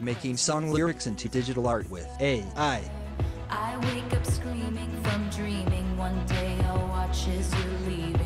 making song lyrics into digital art with AI. I wake up screaming from dreaming. One day I'll watch as you're leaving.